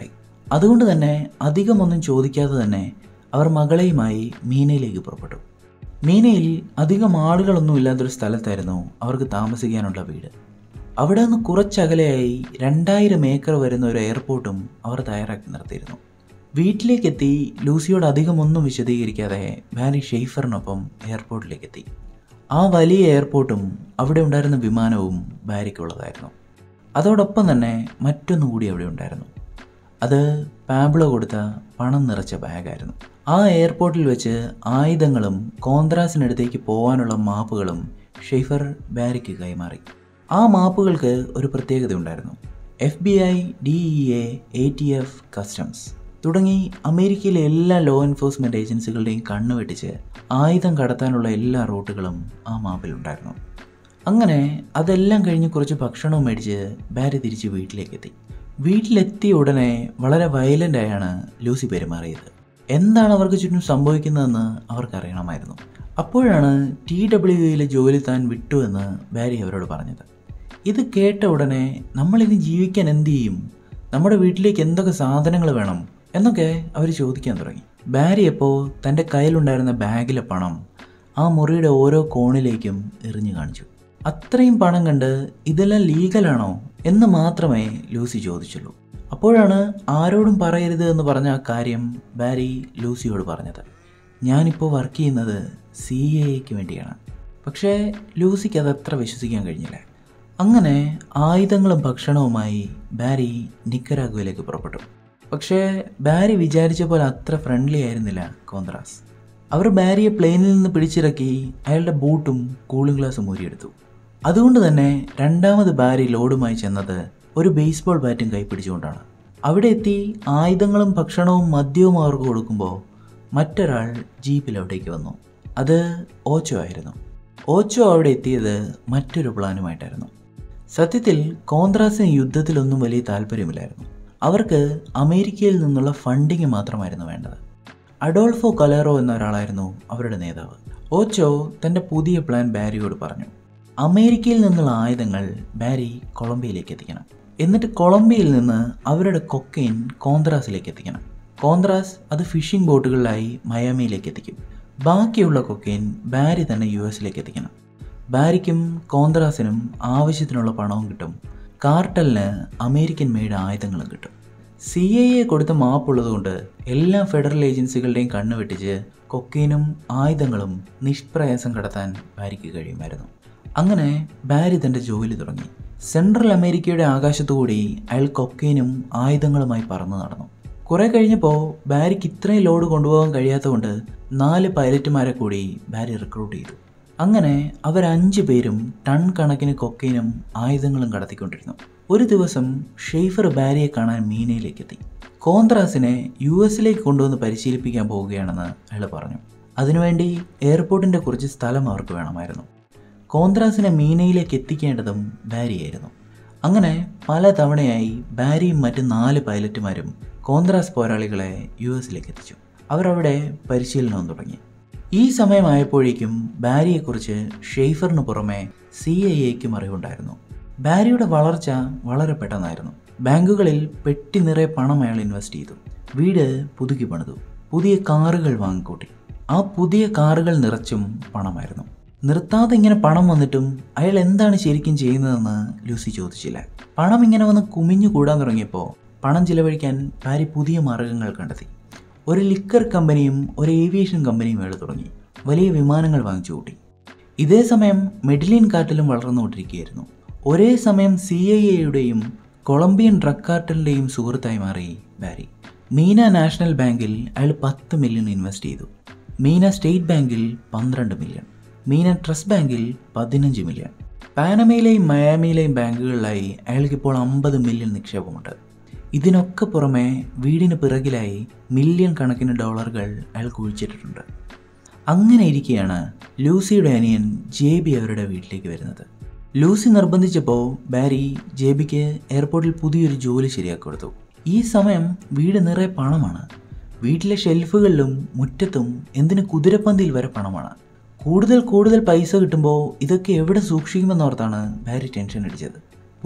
അതുകൊണ്ട് തന്നെ അധികമൊന്നും ചോദിക്കാതെ തന്നെ അവർ മകളെയുമായി മീനയിലേക്ക് പുറപ്പെട്ടു. മീനയിൽ അധികം ആളുകളൊന്നും ഇല്ലാത്തൊരു സ്ഥലത്തായിരുന്നു അവർക്ക് താമസിക്കാനുള്ള വീട്. അവിടെ നിന്ന് കുറച്ചകലെയായി രണ്ടായിരം ഏക്കർ വരുന്ന ഒരു എയർപോർട്ടും അവർ തയ്യാറാക്കി നിർത്തിയിരുന്നു. വീട്ടിലേക്കെത്തി ലൂസിയോട് അധികമൊന്നും വിശദീകരിക്കാതെ ബാരി ഷെയ്ഫറിനൊപ്പം എയർപോർട്ടിലേക്കെത്തി. ആ വലിയ എയർപോർട്ടും അവിടെ ഉണ്ടായിരുന്ന വിമാനവും ബാരിക്കുള്ളതായിരുന്നു. അതോടൊപ്പം തന്നെ മറ്റൊന്നുകൂടി അവിടെ ഉണ്ടായിരുന്നു. അത് പാബ്ലോ കൊടുത്ത പണം നിറച്ച ബാഗായിരുന്നു. ആ എയർപോർട്ടിൽ വെച്ച് ആയുധങ്ങളും കോന്ത്രാസിനടുത്തേക്ക് പോകാനുള്ള മാപ്പുകളും ഷെയ്ഫർ ബാരിക്ക് കൈമാറി. ആ മാപ്പുകൾക്ക് ഒരു പ്രത്യേകത ഉണ്ടായിരുന്നു. F B I, D E A, A T F, customs തുടങ്ങി അമേരിക്കയിലെ എല്ലാ ലോ എൻഫോഴ്സ്മെൻറ്റ് ഏജൻസികളുടെയും കണ്ണ് വെട്ടിച്ച് ആയുധം കടത്താനുള്ള എല്ലാ റൂട്ടുകളും ആ മാപ്പിലുണ്ടായിരുന്നു. അങ്ങനെ അതെല്ലാം കഴിഞ്ഞ് കുറച്ച് ഭക്ഷണവും മേടിച്ച് ബാരി തിരിച്ച് വീട്ടിലേക്കെത്തി. വീട്ടിലെത്തിയ ഉടനെ വളരെ വയലൻ്റായാണ് ലൂസി പെരുമാറിയത്. എന്താണ് അവർക്ക് ചുറ്റും സംഭവിക്കുന്നതെന്ന് അവർക്കറിയണമായിരുന്നു. അപ്പോഴാണ് ടി ഡബ്ല്യു എയിലെ ജോലി താൻ വിട്ടു എന്ന് ബാരി അവരോട് പറഞ്ഞത്. ഇത് കേട്ട ഉടനെ നമ്മളിനി ജീവിക്കാൻ എന്ത് ചെയ്യും, നമ്മുടെ വീട്ടിലേക്ക് എന്തൊക്കെ സാധനങ്ങൾ വേണം എന്നൊക്കെ അവർ ചോദിക്കാൻ തുടങ്ങി. ബാരി അപ്പോൾ തൻ്റെ കയ്യിലുണ്ടായിരുന്ന ബാഗിലെ പണം ആ മുറിയുടെ ഓരോ കോണിലേക്കും എറിഞ്ഞു കാണിച്ചു. അത്രയും പണം കണ്ട് ഇതെല്ലാം ലീഗലാണോ എന്ന് മാത്രമേ ലൂസി ചോദിച്ചുള്ളൂ. അപ്പോഴാണ് ആരോടും പറയരുത് എന്ന് പറഞ്ഞ ആ കാര്യം ബാരി ലൂസിയോട് പറഞ്ഞത്. ഞാനിപ്പോൾ വർക്ക് ചെയ്യുന്നത് സി എ എക്ക് വേണ്ടിയാണ്. പക്ഷേ ലൂസിക്ക് അതത്ര വിശ്വസിക്കാൻ കഴിഞ്ഞില്ല. അങ്ങനെ ആയുധങ്ങളും ഭക്ഷണവുമായി ബാരി നിക്കരാഗ്വയിലേക്ക് പുറപ്പെട്ടു. പക്ഷേ ബാരി വിചാരിച്ച പോലെ അത്ര ഫ്രണ്ട്ലി ആയിരുന്നില്ല കോന്ത്രാസ്. അവർ ബാരിയെ പ്ലെയിനിൽ നിന്ന് പിടിച്ചിറക്കി അയാളുടെ ബൂട്ടും കൂളിംഗ് ഗ്ലാസും ഊരിയെടുത്തു. അതുകൊണ്ട് തന്നെ രണ്ടാമത് ബാരി ലോഡുമായി ചെന്നത് ഒരു ബേസ്ബോൾ ബാറ്റും കൈപ്പിടിച്ചുകൊണ്ടാണ്. അവിടെ എത്തി ആയുധങ്ങളും ഭക്ഷണവും മദ്യവും അവർക്ക് കൊടുക്കുമ്പോൾ മറ്റൊരാൾ ജീപ്പിൽ അവിടേക്ക് വന്നു. അത് ഓച്ചോ ആയിരുന്നു. ഓച്ചോ അവിടെ എത്തിയത് മറ്റൊരു പ്ലാനുമായിട്ടായിരുന്നു. സത്യത്തിൽ കോന്ത്രാസിന് യുദ്ധത്തിലൊന്നും വലിയ താല്പര്യമില്ലായിരുന്നു. അവർക്ക് അമേരിക്കയിൽ നിന്നുള്ള ഫണ്ടിങ് മാത്രമായിരുന്നു വേണ്ടത്. അഡോൾഫോ കലേറോ എന്ന ഒരാളായിരുന്നു അവരുടെ നേതാവ്. ഓച്ചോ തൻ്റെ പുതിയ പ്ലാൻ ബാരിയോട് പറഞ്ഞു. അമേരിക്കയിൽ നിന്നുള്ള ആയുധങ്ങൾ ബാരി കൊളംബിയയിലേക്ക് എത്തിക്കണം. എന്നിട്ട് കൊളംബിയയിൽ നിന്ന് അവരുടെ കൊക്കൈൻ കോന്ത്രാസിലേക്ക് എത്തിക്കണം. കോന്ത്രാസ് അത് ഫിഷിംഗ് ബോട്ടുകളിലായി മയാമിയിലേക്ക് എത്തിക്കും. ബാക്കിയുള്ള കൊക്കൈൻ ബാരി തന്നെ യു എസിലേക്ക് എത്തിക്കണം. ബാരിക്കും കോന്ത്രാസിനും ആവശ്യത്തിനുള്ള പണവും കിട്ടും. കാർട്ടലിന് അമേരിക്കൻ മെയ്ഡ് ആയുധങ്ങളും കിട്ടും. സി ഐ എ കൊടുത്ത മാപ്പുള്ളതുകൊണ്ട് എല്ലാ ഫെഡറൽ ഏജൻസികളുടെയും കണ്ണ് വെട്ടിച്ച് കൊക്കൈനും ആയുധങ്ങളും നിഷ്പ്രയാസം കടത്താൻ ബാരിക്ക് കഴിയുമായിരുന്നു. അങ്ങനെ ബാരി തൻ്റെ ജോലി തുടങ്ങി. സെൻട്രൽ അമേരിക്കയുടെ ആകാശത്തുകൂടി അയാൾ കൊക്കൈനും ആയുധങ്ങളുമായി പറന്നു നടന്നു. കുറെ കഴിഞ്ഞപ്പോൾ ബാരിക്ക് ഇത്രയും ലോഡ് കൊണ്ടുപോകാൻ കഴിയാത്തതുകൊണ്ട് നാല് പൈലറ്റുമാരെ കൂടി ബാരി റിക്രൂട്ട് ചെയ്തു. അങ്ങനെ അവർ അഞ്ച് പേരും ടൺ കണക്കിന് കൊക്കൈനും ആയുധങ്ങളും കടത്തിക്കൊണ്ടിരുന്നു. ഒരു ദിവസം ഷെയ്ഫർ ബാരിയെ കാണാൻ മീനയിലേക്ക് എത്തി. കോന്ത്രാസിനെ യു എസിലേക്ക് കൊണ്ടുവന്ന് പരിശീലിപ്പിക്കാൻ പോവുകയാണെന്ന് അയാൾ പറഞ്ഞു. അതിനുവേണ്ടി എയർപോർട്ടിൻ്റെ കുറച്ച് സ്ഥലം അവർക്ക് വേണമായിരുന്നു. കോന്ത്രാസിനെ മീനയിലേക്ക് എത്തിക്കേണ്ടതും ബാരിയായിരുന്നു. അങ്ങനെ പല തവണയായി ബാരിയും മറ്റ് നാല് പൈലറ്റുമാരും കോന്ത്രാസ് പോരാളികളെ യു എസിലേക്ക് എത്തിച്ചു. അവരവിടെ പരിശീലനവും തുടങ്ങി. ഈ സമയമായപ്പോഴേക്കും ബാരിയെക്കുറിച്ച് ഷെയ്ഫറിന് പുറമെ സി ഐ എക്കും അറിവുണ്ടായിരുന്നു. ബാരിയുടെ വളർച്ച വളരെ പെട്ടെന്നായിരുന്നു. ബാങ്കുകളിൽ പെട്ടി നിറയെ പണം അയാൾ ഇൻവെസ്റ്റ് ചെയ്തു. വീട് പുതുക്കി പണിതു. പുതിയ കാറുകൾ വാങ്ങിക്കൂട്ടി. ആ പുതിയ കാറുകൾ നിറച്ചും പണമായിരുന്നു. നിർത്താതെ ഇങ്ങനെ പണം വന്നിട്ടും അയാൾ എന്താണ് ശരിക്കും ചെയ്യുന്നതെന്ന് ലൂസി ചോദിച്ചില്ല. പണം ഇങ്ങനെ വന്ന് കുമിഞ്ഞു കൂടാൻ തുടങ്ങിയപ്പോൾ പണം ചിലവഴിക്കാൻ ബാരി പുതിയ മാർഗങ്ങൾ കണ്ടെത്തി. ഒരു ലിക്കർ കമ്പനിയും ഒരു ഏവിയേഷൻ കമ്പനിയും അയാൾ തുടങ്ങി. വലിയ വിമാനങ്ങൾ വാങ്ങിച്ചു കൂട്ടി. ഇതേ സമയം മെഡലിൻ കാർട്ടലും വളർന്നുകൊണ്ടിരിക്കുകയായിരുന്നു. ഒരേ സമയം സി ഐ എയുടെയും കൊളംബിയൻ ഡ്രഗ് കാർട്ടലിൻ്റെയും സുഹൃത്തായി മാറി ബാരി. മീന നാഷണൽ ബാങ്കിൽ അയാൾ പത്ത് മില്യൺ ഇൻവെസ്റ്റ് ചെയ്തു. മീന സ്റ്റേറ്റ് ബാങ്കിൽ പന്ത്രണ്ട് മില്യൺ. മീന ട്രസ്റ്റ് ബാങ്കിൽ പതിനഞ്ച് മില്യൺ. പാനമയിലെയും മയാമിയിലെയും ബാങ്കുകളിലായി അയാൾക്കിപ്പോൾ അമ്പത് മില്യൺ നിക്ഷേപമുണ്ട്. ഇതിനൊക്കെ പുറമെ വീടിന് പിറകിലായി മില്യൺ കണക്കിന് ഡോളറുകൾ അയാൾ കുഴിച്ചിട്ടിട്ടുണ്ട്. അങ്ങനെ ഇരിക്കെയാണ് ലൂസിയുടെ അനിയൻ ജേബി അവരുടെ വീട്ടിലേക്ക് വരുന്നത്. ലൂസി നിർബന്ധിച്ചപ്പോൾ ബാരി ജേബിക്ക് എയർപോർട്ടിൽ പുതിയൊരു ജോലി ശരിയാക്കി കൊടുത്തു. ഈ സമയം വീട് നിറയെ പണമാണ്. വീട്ടിലെ ഷെൽഫുകളിലും മുറ്റത്തും എന്തിന് കുതിരപ്പന്തിയിൽ വരെ പണമാണ്. കൂടുതൽ കൂടുതൽ പൈസ കിട്ടുമ്പോൾ ഇതൊക്കെ എവിടെ സൂക്ഷിക്കുമെന്നോർത്താണ് ബാരി ടെൻഷൻ അടിച്ചത്.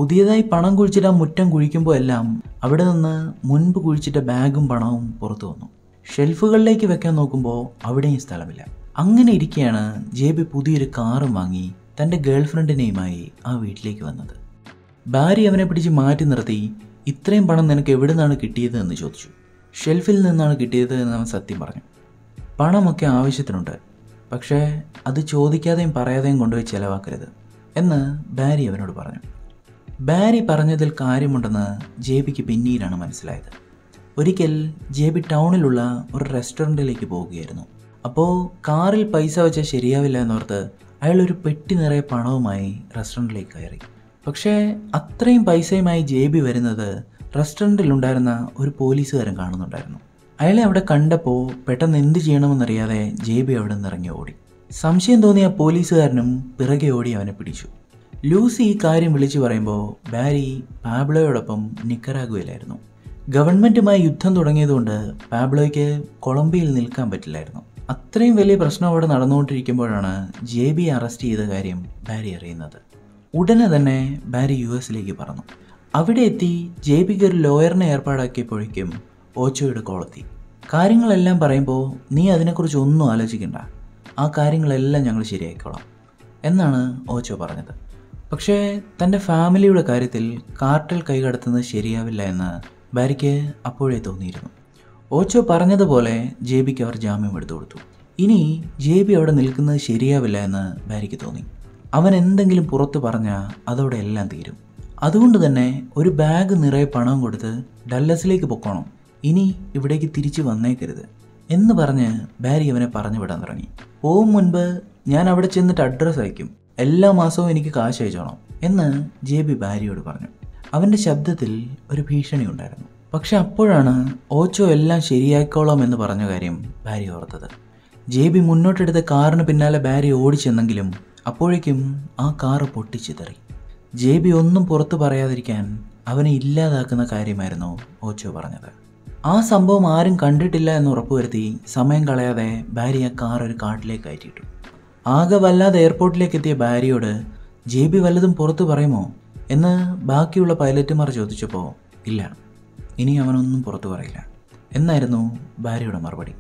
പുതിയതായി പണം കുഴിച്ചിട്ട് ആ മുറ്റം കുഴിക്കുമ്പോൾ എല്ലാം അവിടെ നിന്ന് മുൻപ് കുഴിച്ചിട്ട ബാഗും പണവും പുറത്തു വന്നു. ഷെൽഫുകളിലേക്ക് വെക്കാൻ നോക്കുമ്പോൾ അവിടെയും സ്ഥലമില്ല. അങ്ങനെ ഇരിക്കെയാണ് ജെ ബി പുതിയൊരു കാറും വാങ്ങി തൻ്റെ ഗേൾ ഫ്രണ്ടിനെയുമായി ആ വീട്ടിലേക്ക് വന്നത്. ഭാര്യ അവനെ പിടിച്ച് മാറ്റി നിർത്തി ഇത്രയും പണം നിനക്ക് എവിടെ നിന്നാണ് കിട്ടിയത് എന്ന് ചോദിച്ചു. ഷെൽഫിൽ നിന്നാണ് കിട്ടിയത് എന്ന് അവൻ സത്യം പറഞ്ഞു. പണമൊക്കെ ആവശ്യത്തിനുണ്ട്, പക്ഷേ അത് ചോദിക്കാതെയും പറയാതെയും കൊണ്ടുപോയി ചിലവാക്കരുത് എന്ന് ബാരി അവനോട് പറഞ്ഞു. ബാരി പറഞ്ഞതിൽ കാര്യമുണ്ടെന്ന് ജെ ബിക്ക് പിന്നീടാണ് മനസ്സിലായത്. ഒരിക്കൽ ജെ ബി ടൗണിലുള്ള ഒരു റെസ്റ്റോറൻറ്റിലേക്ക് പോവുകയായിരുന്നു. അപ്പോൾ കാറിൽ പൈസ വെച്ചാൽ ശരിയാവില്ല എന്നോർത്ത് അയാൾ ഒരു പെട്ടി നിറയെ പണവുമായി റെസ്റ്റോറൻറ്റിലേക്ക് കയറി. പക്ഷേ അത്രയും പൈസയുമായി ജെ ബി വരുന്നത് റെസ്റ്റോറൻറ്റിലുണ്ടായിരുന്ന ഒരു പോലീസുകാരൻ കാണുന്നുണ്ടായിരുന്നു. അയാളെ അവിടെ കണ്ടപ്പോൾ പെട്ടെന്ന് എന്ത് ചെയ്യണമെന്നറിയാതെ ജെ ബി അവിടെ നിന്ന് ഇറങ്ങി ഓടി. സംശയം തോന്നിയ പോലീസുകാരനും പിറകെ ഓടി അവനെ പിടിച്ചു. ലൂസി ഈ കാര്യം വിളിച്ചു പറയുമ്പോൾ ബാരി പാബ്ലോയോടൊപ്പം നിക്കരാഗുവയിലായിരുന്നു. ഗവൺമെൻറ്റുമായി യുദ്ധം തുടങ്ങിയതുകൊണ്ട് പാബ്ലോയ്ക്ക് കൊളംബിയയിൽ നിൽക്കാൻ പറ്റില്ലായിരുന്നു. അത്രയും വലിയ പ്രശ്നം അവിടെ നടന്നുകൊണ്ടിരിക്കുമ്പോഴാണ് ജെ ബി അറസ്റ്റ് ചെയ്ത കാര്യം ബാരി അറിയുന്നത്. ഉടനെ തന്നെ ബാരി യു എസിലേക്ക് പറന്നു. അവിടെ എത്തി ജെ ബിക്ക് ഒരു ലോയറിനെ ഏർപ്പാടാക്കിയപ്പോഴേക്കും ഓച്ചോയുടെ കോളെത്തി. കാര്യങ്ങളെല്ലാം പറയുമ്പോൾ നീ അതിനെക്കുറിച്ച് ഒന്നും ആലോചിക്കണ്ട, ആ കാര്യങ്ങളെല്ലാം ഞങ്ങൾ ശരിയായിക്കോളാം എന്നാണ് ഓച്ചോ പറഞ്ഞത്. പക്ഷേ തൻ്റെ ഫാമിലിയുടെ കാര്യത്തിൽ കാർട്ടൽ കൈകടത്തുന്നത് ശരിയാവില്ല എന്ന് ബാരിക്ക് അപ്പോഴേ തോന്നിയിരുന്നു. ഓച്ചോ പറഞ്ഞതുപോലെ ജെ ബിക്ക് അവർ ജാമ്യം എടുത്തു കൊടുത്തു. ഇനി ജെ ബി അവിടെ നിൽക്കുന്നത് ശരിയാവില്ല എന്ന് ബാരിക്ക് തോന്നി. അവൻ എന്തെങ്കിലും പുറത്ത് പറഞ്ഞാൽ അതോടെ എല്ലാം തീരും. അതുകൊണ്ട് തന്നെ ഒരു ബാഗ് നിറയെ പണം കൊടുത്ത് ഡല്ലസിലേക്ക് പൊക്കോണം, ഇനി ഇവിടേക്ക് തിരിച്ചു വന്നേക്കരുത് എന്ന് പറഞ്ഞ് ബാരി അവനെ പറഞ്ഞു വിടാൻ തുടങ്ങി. പോവും മുൻപ് ഞാൻ അവിടെ ചെന്നിട്ട് അഡ്രസ്സ് അയക്കും, എല്ലാ മാസവും എനിക്ക് കാശ് അയച്ചോണം എന്ന് ജെ ബി ബാരിയോട് പറഞ്ഞു. അവൻ്റെ ശബ്ദത്തിൽ ഒരു ഭീഷണി ഉണ്ടായിരുന്നു. പക്ഷെ അപ്പോഴാണ് ഓച്ചോ എല്ലാം ശരിയാക്കോളാം എന്ന് പറഞ്ഞ കാര്യം ബാരി ഓർത്തത്. ജെ ബി മുന്നോട്ടെടുത്ത കാറിന് പിന്നാലെ ബാരി ഓടിച്ചെന്നെങ്കിലും അപ്പോഴേക്കും ആ കാറ് പൊട്ടിച്ചിതറി. ജെ ബി ഒന്നും പുറത്തു പറയാതിരിക്കാൻ അവനെ ഇല്ലാതാക്കുന്ന കാര്യമായിരുന്നു ഓച്ചോ പറഞ്ഞത്. ആ സംഭവം ആരും കണ്ടിട്ടില്ല എന്ന് ഉറപ്പുവരുത്തി സമയം കളയാതെ ബാരി ആ കാർ ഒരു കാട്ടിലേക്ക് കയറ്റിയിട്ടു. ആകെ വല്ലാതെ എയർപോർട്ടിലേക്ക് എത്തിയ ബാരിയോട് ജെ ബി വല്ലതും പുറത്തു പറയുമോ എന്ന് ബാക്കിയുള്ള പൈലറ്റുമാർ ചോദിച്ചപ്പോൾ ഇല്ല, ഇനി അവനൊന്നും പുറത്തു പറയില്ല എന്നായിരുന്നു ബാരിയുടെ മറുപടി.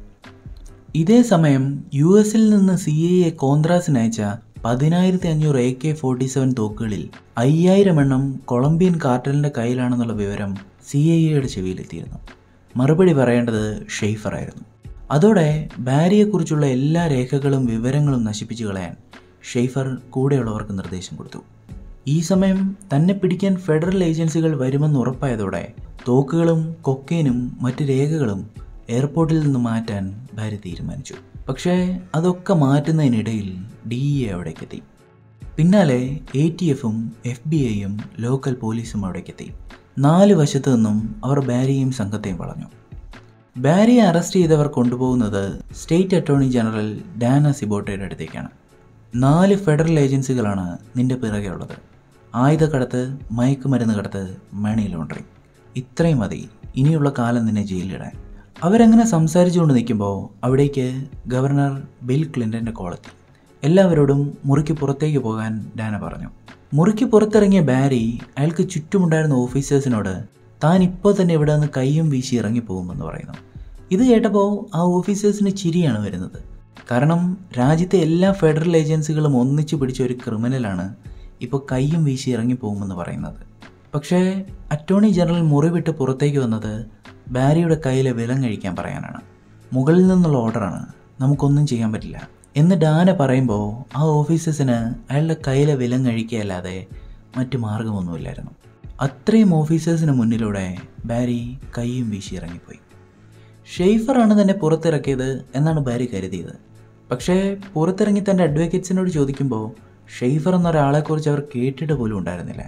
ഇതേ സമയം യു എസിൽ നിന്ന് സി ഐ എ കോൺട്രാസിന് അയച്ച പതിനായിരത്തി അഞ്ഞൂറ് എ കെ ഫോർട്ടി സെവൻ തോക്കുകളിൽ അയ്യായിരം എണ്ണം കൊളംബിയൻ കാർട്ടലിൻ്റെ കയ്യിലാണെന്നുള്ള വിവരം സി ഐ എയുടെ ചെവിയിലെത്തിയിരുന്നു. മറുപടി പറയേണ്ടത് ഷെയ്ഫർ ആയിരുന്നു. അതോടെ ബാരിയെക്കുറിച്ചുള്ള എല്ലാ രേഖകളും വിവരങ്ങളും നശിപ്പിച്ചു കളയാൻ ഷെയ്ഫർ കൂടെയുള്ളവർക്ക് നിർദ്ദേശം കൊടുത്തു. ഈ സമയം തന്നെ പിടിക്കാൻ ഫെഡറൽ ഏജൻസികൾ വരുമെന്ന് ഉറപ്പായതോടെ തോക്കുകളും കൊക്കൈനും മറ്റ് രേഖകളും എയർപോർട്ടിൽ നിന്ന് മാറ്റാൻ ബാരി തീരുമാനിച്ചു. പക്ഷേ അതൊക്കെ മാറ്റുന്നതിനിടയിൽ ഡി ഇ എ അവിടേക്കെത്തി. പിന്നാലെ എ ടി എഫും എഫ് ബി ഐയും ലോക്കൽ പോലീസും അവിടേക്കെത്തി. നാല് വശത്തു നിന്നും അവർ ബാരിയെയും സംഘത്തെയും വളഞ്ഞു. ബാരിയെ അറസ്റ്റ് ചെയ്തവർ കൊണ്ടുപോകുന്നത് സ്റ്റേറ്റ് അറ്റോർണി ജനറൽ ഡാന സിബോട്ടയുടെ അടുത്തേക്കാണ്. നാല് ഫെഡറൽ ഏജൻസികളാണ് നിന്റെ പിറകെ ഉള്ളത്. ആയുധക്കടത്ത്, മയക്കുമരുന്ന് കടത്ത്, മണി ലോണ്ടറിങ്. ഇത്രയും മതി ഇനിയുള്ള കാലം നിന്നെ ജയിലിലിടാൻ. അവരങ്ങനെ സംസാരിച്ചുകൊണ്ട് നിൽക്കുമ്പോൾ അവിടേക്ക് ഗവർണർ ബിൽ ക്ലിൻ്റൻ്റെ കോളെത്തി. എല്ലാവരോടും മുറിക്ക് പുറത്തേക്ക് പോകാൻ ഡാന പറഞ്ഞു. മുറിക്ക് പുറത്തിറങ്ങിയ ബാരി അയാൾക്ക് ചുറ്റുമുണ്ടായിരുന്ന ഓഫീസേഴ്സിനോട് താൻ ഇപ്പോൾ തന്നെ ഇവിടെ നിന്ന് കയ്യും വീശി ഇറങ്ങിപ്പോകുമെന്ന് പറയുന്നു. ഇത് കേട്ടപ്പോൾ ആ ഓഫീസേഴ്സിന് ചിരിയാണ് വരുന്നത്. കാരണം രാജ്യത്തെ എല്ലാ ഫെഡറൽ ഏജൻസികളും ഒന്നിച്ചു പിടിച്ച ഒരു ക്രിമിനലാണ് ഇപ്പോൾ കയ്യും വീശി ഇറങ്ങിപ്പോകുമെന്ന് പറയുന്നത്. പക്ഷേ അറ്റോർണി ജനറൽ മുറി വിട്ട് പുറത്തേക്ക് വന്നത് ബാരിയുടെ കയ്യിലെ വിലം കഴിക്കാൻ പറയാനാണ്. മുകളിൽ നിന്നുള്ള ഓർഡറാണ്, നമുക്കൊന്നും ചെയ്യാൻ പറ്റില്ല എന്ന് ഡാന പറയുമ്പോൾ ആ ഓഫീസേഴ്സിന് അയാളുടെ കയ്യിലെ വിലം കഴിക്കുകയല്ലാതെ മറ്റു മാർഗമൊന്നുമില്ലായിരുന്നു. അത്രയും ഓഫീസേഴ്സിന് മുന്നിലൂടെ ബാരി കയ്യും വീശി ഇറങ്ങിപ്പോയി. ഷെയ്ഫറാണ് തന്നെ പുറത്തിറക്കിയത് എന്നാണ് ബാരി കരുതിയത്. പക്ഷേ പുറത്തിറങ്ങി തൻ്റെ അഡ്വക്കേറ്റ്സിനോട് ചോദിക്കുമ്പോൾ ഷെയ്ഫർ എന്നൊരാളെക്കുറിച്ച് അവർ കേട്ടിട്ട് പോലും ഉണ്ടായിരുന്നില്ല.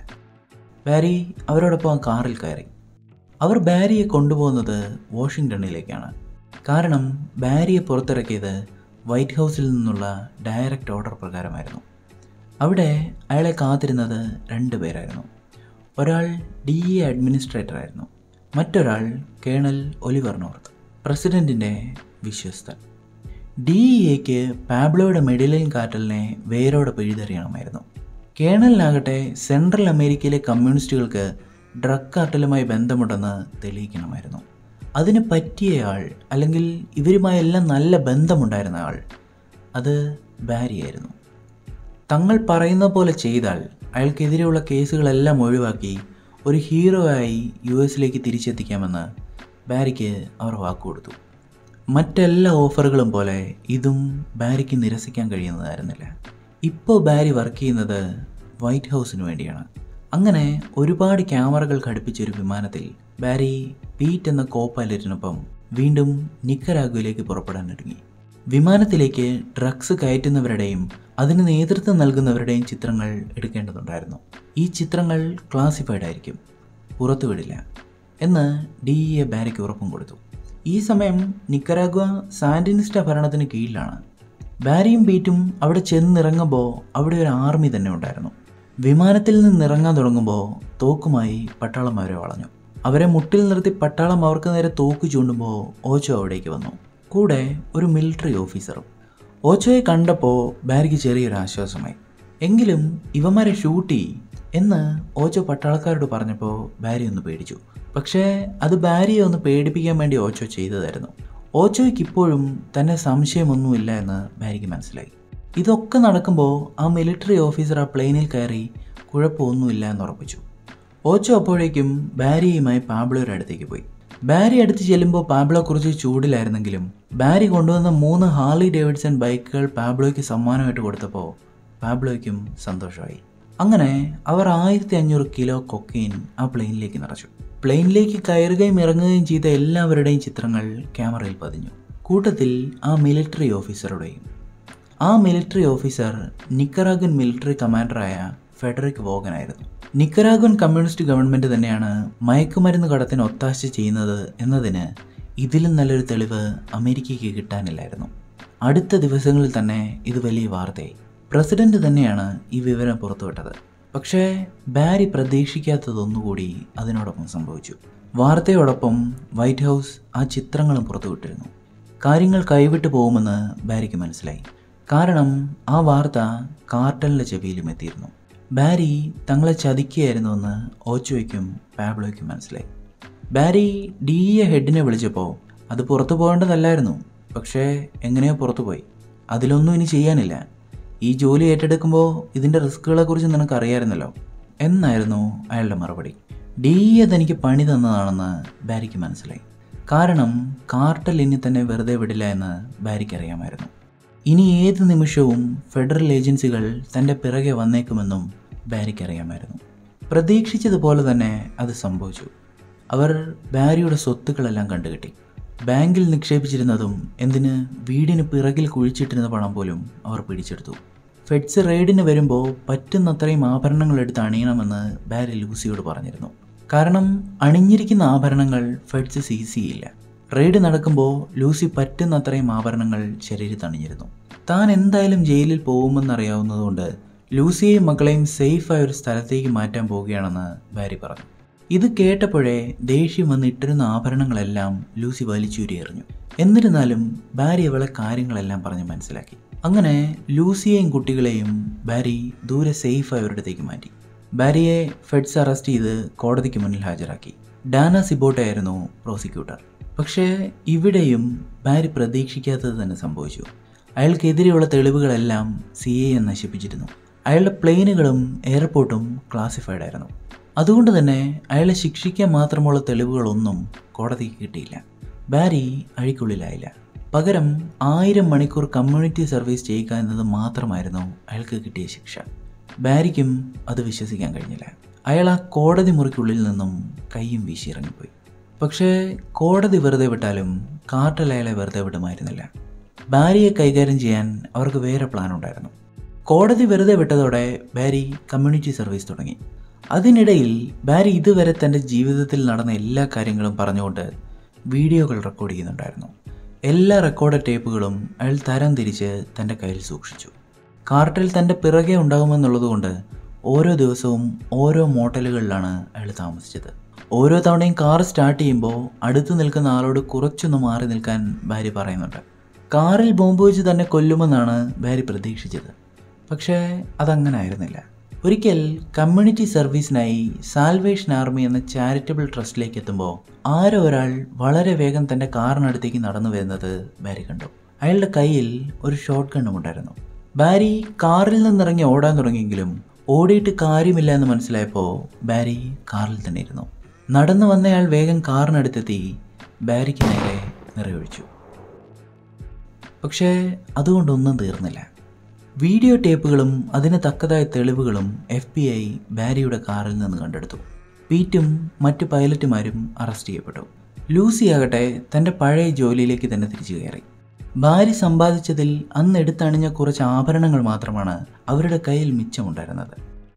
ബാരി അവരോടൊപ്പം ആ കാറിൽ കയറി. അവർ ബാരിയെ കൊണ്ടുപോകുന്നത് വാഷിങ്ടണിലേക്കാണ്. കാരണം ബാരിയെ പുറത്തിറക്കിയത് വൈറ്റ് ഹൗസിൽ നിന്നുള്ള ഡയറക്റ്റ് ഓർഡർ പ്രകാരമായിരുന്നു. അവിടെ അയാളെ കാത്തിരുന്നത് രണ്ട് പേരായിരുന്നു. ഒരാൾ ഡി ഇ അഡ്മിനിസ്ട്രേറ്റർ ആയിരുന്നു, മറ്റൊരാൾ കേണൽ ഒലിവർ നോർത്ത്, പ്രസിഡൻറ്റിൻ്റെ വിശ്വസ്തൻ. ഡി ഇ എക്ക് പാബ്ലോയുടെ മെഡിലൈൻ കാർട്ടലിനെ വേരോടെ പിഴുതെറിയണമായിരുന്നു. കേണലിനാകട്ടെ സെൻട്രൽ അമേരിക്കയിലെ കമ്മ്യൂണിസ്റ്റുകൾക്ക് ഡ്രഗ് കാർട്ടലുമായി ബന്ധമുണ്ടെന്ന് തെളിയിക്കണമായിരുന്നു. അതിന് പറ്റിയയാൾ, അല്ലെങ്കിൽ ഇവരുമായെല്ലാം നല്ല ബന്ധമുണ്ടായിരുന്ന ആൾ, അത് ബാരിയായിരുന്നു. തങ്ങൾ പറയുന്ന പോലെ ചെയ്താൽ അയാൾക്കെതിരെയുള്ള കേസുകളെല്ലാം ഒഴിവാക്കി ഒരു ഹീറോ ആയി യു എസിലേക്ക് തിരിച്ചെത്തിക്കാമെന്ന് ബാരിക്ക് അവർ വാക്കുകൊടുത്തു. മറ്റെല്ലാ ഓഫറുകളും പോലെ ഇതും ബാരിക്ക് നിരസിക്കാൻ കഴിയുന്നതായിരുന്നില്ല. ഇപ്പോൾ ബാരി വർക്ക് ചെയ്യുന്നത് വൈറ്റ് ഹൗസിന് വേണ്ടിയാണ്. അങ്ങനെ ഒരുപാട് ക്യാമറകൾ ഘടിപ്പിച്ചൊരു വിമാനത്തിൽ ബാരി പീറ്റ് എന്ന കോ പൈലറ്റിനൊപ്പം വീണ്ടും നിക്കരാഗ്വയിലേക്ക് പുറപ്പെടാൻ ഒരുങ്ങി. വിമാനത്തിലേക്ക് ഡ്രഗ്സ് കയറ്റുന്നവരുടെയും അതിന് നേതൃത്വം നൽകുന്നവരുടെയും ചിത്രങ്ങൾ എടുക്കേണ്ടതുണ്ടായിരുന്നു. ഈ ചിത്രങ്ങൾ ക്ലാസിഫൈഡ് ആയിരിക്കും, പുറത്തുവിടില്ല എന്ന് ഡി ഇ എ ബാരിക്ക് ഉറപ്പും കൊടുത്തു. ഈ സമയം നിക്കരാഗ്വ സാൻഡിനിസ്റ്റ ഭരണത്തിന് കീഴിലാണ്. ബാരിയും പീറ്റും അവിടെ ചെന്നിറങ്ങുമ്പോൾ അവിടെ ഒരു ആർമി തന്നെ ഉണ്ടായിരുന്നു. വിമാനത്തിൽ നിന്നിറങ്ങാൻ തുടങ്ങുമ്പോൾ തോക്കുമായി പട്ടാളം അവരെ വളഞ്ഞു. അവരെ മുട്ടിൽ നിർത്തി പട്ടാളം അവർക്ക് നേരെ തോക്ക് ചൂണ്ടുമ്പോൾ ഓച്ചോ അവിടേക്ക് വന്നു, കൂടെ ഒരു മിലിറ്ററി ഓഫീസറും. ഓച്ചോയെ കണ്ടപ്പോൾ ബാരിക്ക് ചെറിയൊരു ആശ്വാസമായി. എങ്കിലും ഇവന്മാരെ ഷൂട്ട് ചെയ്യ് എന്ന് ഓച്ചോ പട്ടാളക്കാരോട് പറഞ്ഞപ്പോൾ ബാരി ഒന്ന് പേടിച്ചു. പക്ഷേ അത് ബാരിയെ ഒന്ന് പേടിപ്പിക്കാൻ വേണ്ടി ഓച്ചോ ചെയ്തതായിരുന്നു. ഓച്ചോയ്ക്ക് ഇപ്പോഴും തന്നെ സംശയമൊന്നുമില്ല എന്ന് ബാരിക്ക് മനസ്സിലായി. ഇതൊക്കെ നടക്കുമ്പോൾ ആ മിലിറ്ററി ഓഫീസർ ആ പ്ലെയിനിൽ കയറി കുഴപ്പമൊന്നുമില്ല എന്ന് ഉറപ്പിച്ചു. ഓച്ചോ അപ്പോഴേക്കും ബാരിയുമായി പാബ്ലോയുടെ അടുത്തേക്ക് പോയി. ബാരി അടുത്ത് ചെല്ലുമ്പോൾ പാബ്ലോ കുറച്ച് ചൂടിലായിരുന്നെങ്കിലും ബാരി കൊണ്ടുവന്ന മൂന്ന് ഹാർലി ഡേവിഡ്സൺ ബൈക്കുകൾ പാബ്ലോയ്ക്ക് സമ്മാനമായിട്ട് കൊടുത്തപ്പോൾ പാബ്ലോയ്ക്കും സന്തോഷമായി. അങ്ങനെ അവർ ആയിരത്തി അഞ്ഞൂറ് കിലോ കൊക്കെയിൻ ആ പ്ലെയിനിലേക്ക് നിറച്ചു. പ്ലെയിനിലേക്ക് കയറുകയും ഇറങ്ങുകയും ചെയ്ത എല്ലാവരുടെയും ചിത്രങ്ങൾ ക്യാമറയിൽ പതിഞ്ഞു, കൂട്ടത്തിൽ ആ മിലിറ്ററി ഓഫീസറുടെയും. ആ മിലിറ്ററി ഓഫീസർ നിക്കരാഗ്വൻ മിലിറ്ററി കമാൻഡറായ ഫെഡറിക് വോഗനായിരുന്നു. നിക്കരാഗ്വൻ കമ്മ്യൂണിസ്റ്റ് ഗവൺമെൻറ് തന്നെയാണ് മയക്കുമരുന്ന് കടത്തിന് ഒത്താശ ചെയ്യുന്നത് എന്നതിന് ഇതിലും നല്ലൊരു തെളിവ് അമേരിക്കയ്ക്ക് കിട്ടാനില്ലായിരുന്നു. അടുത്ത ദിവസങ്ങളിൽ തന്നെ ഇത് വലിയ വാർത്തയായി. പ്രസിഡന്റ് തന്നെയാണ് ഈ വിവരം പുറത്തുവിട്ടത്. പക്ഷേ ബാരി പ്രതീക്ഷിക്കാത്തതൊന്നുകൂടി അതിനോടൊപ്പം സംഭവിച്ചു. വാർത്തയോടൊപ്പം വൈറ്റ് ഹൗസ് ആ ചിത്രങ്ങളും പുറത്തുവിട്ടിരുന്നു. കാര്യങ്ങൾ കൈവിട്ടു പോകുമെന്ന് ബാരിക്ക് മനസ്സിലായി. കാരണം ആ വാർത്ത കാർട്ടലിൻ്റെ ചെവിയിലും എത്തിയിരുന്നു. ബാരി തങ്ങളെ ചതിക്കുകയായിരുന്നുവെന്ന് ഓച്ചോയ്ക്കും പാബ്ലോയ്ക്കും മനസ്സിലായി. ബാരി ഡി എ ഹെഡിനെ വിളിച്ചപ്പോൾ അത് പുറത്തു പോകേണ്ടതല്ലായിരുന്നു, പക്ഷേ എങ്ങനെയോ പുറത്തുപോയി. അതിലൊന്നും ഇനി ചെയ്യാനില്ല. ഈ ജോലി ഏറ്റെടുക്കുമ്പോൾ ഇതിൻ്റെ റിസ്കുകളെക്കുറിച്ച് നിനക്ക് അറിയാമായിരുന്നല്ലോ എന്നായിരുന്നു അയാളുടെ മറുപടി. ഡി എ തനിക്ക് പണി തന്നതാണെന്ന് ബാരിക്ക് മനസ്സിലായി. കാരണം കാർട്ടൽ ഇനി തന്നെ വെറുതെ വിടില്ല എന്ന് ബാരിക്ക് അറിയാമായിരുന്നു. ഇനി ഏത് നിമിഷവും ഫെഡറൽ ഏജൻസികൾ തൻ്റെ പിറകെ വന്നേക്കുമെന്നും ബാരിക്ക് അറിയാമായിരുന്നു. പ്രതീക്ഷിച്ചതുപോലെ തന്നെ അത് സംഭവിച്ചു. അവർ ബാരിയുടെ സ്വത്തുക്കളെല്ലാം കണ്ടുകെട്ടി. ബാങ്കിൽ നിക്ഷേപിച്ചിരുന്നതും എന്തിന് വീടിന് പിറകിൽ കുഴിച്ചിട്ടിരുന്ന പണം പോലും അവർ പിടിച്ചെടുത്തു. ഫെഡ്സ് റെയ്ഡിന് വരുമ്പോൾ പറ്റുന്നത്രയും ആഭരണങ്ങൾ എടുത്ത് അണിയണമെന്ന് ബാരി ലൂസിയോട് പറഞ്ഞിരുന്നു. കാരണം അണിഞ്ഞിരിക്കുന്ന ആഭരണങ്ങൾ ഫെഡ്സ് സീസ് ചെയ്യില്ല. റെയ്ഡ് നടക്കുമ്പോൾ ലൂസി പറ്റുന്നത്രയും ആഭരണങ്ങൾ ശരീരത്തിൽ അണിഞ്ഞിരുന്നു. താൻ എന്തായാലും ജയിലിൽ പോകുമെന്നറിയാവുന്നതുകൊണ്ട് ലൂസിയെയും മക്കളെയും സേഫായ ഒരു സ്ഥലത്തേക്ക് മാറ്റാൻ പോവുകയാണെന്ന് ബാരി പറഞ്ഞു. ഇത് കേട്ടപ്പോഴേ ദേഷ്യം വന്ന് ഇട്ടിരുന്ന ആഭരണങ്ങളെല്ലാം ലൂസി വലിച്ചൂരി എറിഞ്ഞു. എന്നിരുന്നാലും ബാരി അവളെ കാര്യങ്ങളെല്ലാം പറഞ്ഞ് മനസ്സിലാക്കി. അങ്ങനെ ലൂസിയെയും കുട്ടികളെയും ബാരി ദൂരെ സേഫായ ഒരിടത്തേക്ക് മാറ്റി. ബാരിയെ ഫെഡ്സ് അറസ്റ്റ് ചെയ്ത് കോടതിക്ക് മുന്നിൽ ഹാജരാക്കി. ഡാന സിബോട്ടയായിരുന്നു പ്രോസിക്യൂട്ടർ. പക്ഷേ ഇവിടെയും ബാരി പ്രതീക്ഷിക്കാത്തത് തന്നെ സംഭവിച്ചു. അയാൾക്കെതിരെയുള്ള തെളിവുകളെല്ലാം സി ഐ എ നശിപ്പിച്ചിരുന്നു. അയാളുടെ പ്ലെയിനുകളും എയർപോർട്ടും ക്ലാസിഫൈഡ് ആയിരുന്നു. അതുകൊണ്ട് തന്നെ അയാളെ ശിക്ഷിക്കാൻ മാത്രമുള്ള തെളിവുകളൊന്നും കോടതിക്ക് കിട്ടിയില്ല. ബാരി അഴിക്കുള്ളിലായില്ല. പകരം ആയിരം മണിക്കൂർ കമ്മ്യൂണിറ്റി സർവീസ് ചെയ്യുക എന്നത് മാത്രമായിരുന്നു അയാൾക്ക് കിട്ടിയ ശിക്ഷ. ബാരിക്കും അത് വിശ്വസിക്കാൻ കഴിഞ്ഞില്ല. അയാൾ ആ കോടതി മുറിക്കുള്ളിൽ നിന്നും കൈയും വീശി ഇറങ്ങിപ്പോയി. പക്ഷേ കോടതി വെറുതെ വിട്ടാലും കാർട്ടൽ അയാളെ വെറുതെ വിടുമായിരുന്നില്ല. ബാരിയെ കൈകാര്യം ചെയ്യാൻ അവർക്ക് വേറെ പ്ലാൻ ഉണ്ടായിരുന്നു. കോടതി വെറുതെ വിട്ടതോടെ ബാരി കമ്മ്യൂണിറ്റി സർവീസ് തുടങ്ങി. അതിനിടയിൽ ബാരി ഇതുവരെ തൻ്റെ ജീവിതത്തിൽ നടന്ന എല്ലാ കാര്യങ്ങളും പറഞ്ഞുകൊണ്ട് വീഡിയോകൾ റെക്കോർഡ് ചെയ്യുന്നുണ്ടായിരുന്നു. എല്ലാ റെക്കോർഡ് ടേപ്പുകളും അയാൾ തരം തിരിച്ച് തൻ്റെ കയ്യിൽ സൂക്ഷിച്ചു. കാർട്ടൽ തൻ്റെ പിറകെ ഉണ്ടാകുമെന്നുള്ളതുകൊണ്ട് ഓരോ ദിവസവും ഓരോ മോട്ടലുകളിലാണ് അയാൾ താമസിച്ചത്. ഓരോ തവണയും കാർ സ്റ്റാർട്ട് ചെയ്യുമ്പോൾ അടുത്ത് നിൽക്കുന്ന ആളോട് കുറച്ചൊന്ന് മാറി നിൽക്കാൻ ബാരി പറയുന്നുണ്ട്. കാറിൽ ബോംബ് വെച്ച് തന്നെ കൊല്ലുമെന്നാണ് ബാരി പ്രതീക്ഷിച്ചത്. പക്ഷേ അതങ്ങനെ ആയിരുന്നില്ല. ഒരിക്കൽ കമ്മ്യൂണിറ്റി സർവീസിനായി സാൽവേഷൻ ആർമി എന്ന ചാരിറ്റബിൾ ട്രസ്റ്റിലേക്ക് എത്തുമ്പോൾ ആരോ ഒരാൾ വളരെ വേഗം തൻ്റെ കാറിനടുത്തേക്ക് നടന്നു വരുന്നത് ബാരി കണ്ടു. അയാളുടെ കയ്യിൽ ഒരു ഷോട്ട് ഗണ്ണും ഉണ്ടായിരുന്നു. ബാരി കാറിൽ നിന്നിറങ്ങി ഓടാൻ തുടങ്ങിയെങ്കിലും ഓടിയിട്ട് കാര്യമില്ല എന്ന് മനസ്സിലായപ്പോൾ ബാരി കാറിൽ തന്നെ ഇരുന്നു. നടന്നു വന്നയാൾ വേഗം കാറിനടുത്തെത്തി ബാരിക്ക് നേരെ നിറയൊഴിച്ചു. പക്ഷേ അതുകൊണ്ടൊന്നും തീർന്നില്ല. വീഡിയോ ടേപ്പുകളും അതിന് തക്കതായ തെളിവുകളും എഫ് ബി ഐ ബാരിയുടെ കാറിൽ നിന്ന് കണ്ടെടുത്തു. പീറ്റും മറ്റ് പൈലറ്റുമാരും അറസ്റ്റ് ചെയ്യപ്പെട്ടു. ലൂസിയാകട്ടെ തൻ്റെ പഴയ ജോലിയിലേക്ക് തന്നെ തിരിച്ചു കയറി. ഭാര്യ സമ്പാദിച്ചതിൽ അന്ന് എടുത്തണിഞ്ഞ കുറച്ച് ആഭരണങ്ങൾ മാത്രമാണ് അവരുടെ കയ്യിൽ മിച്ചമുണ്ടായിരുന്നത്.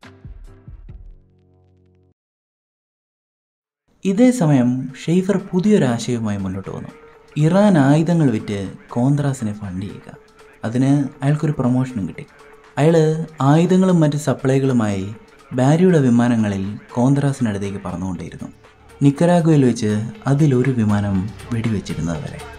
ഇതേ സമയം ഷെയ്ഫർ പുതിയൊരാശയവുമായി മുന്നോട്ട് വന്നു. ഇറാൻ ആയുധങ്ങൾ വിറ്റ് കോന്ത്രാസിനെ ഫണ്ട് ചെയ്യുക. അതിന് അയാൾക്കൊരു പ്രൊമോഷനും കിട്ടി. അയാൾ ആയുധങ്ങളും മറ്റ് സപ്ലൈകളുമായി ബാരിയുടെ വിമാനങ്ങളിൽ കോന്ത്രാസിനടുത്തേക്ക് പറന്നുകൊണ്ടേയിരുന്നു. നിക്കരാഗുവയിൽ വെച്ച് അതിലൊരു വിമാനം വെടിവെച്ചിരുന്നത് വരെ.